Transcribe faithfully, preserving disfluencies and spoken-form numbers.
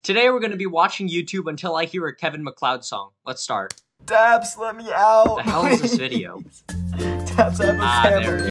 Today we're going to be watching YouTube until I hear a Kevin Macleod song. Let's start. Dabs, let me out. The hell is this video? Dabs, I have a Ah, family. there it is.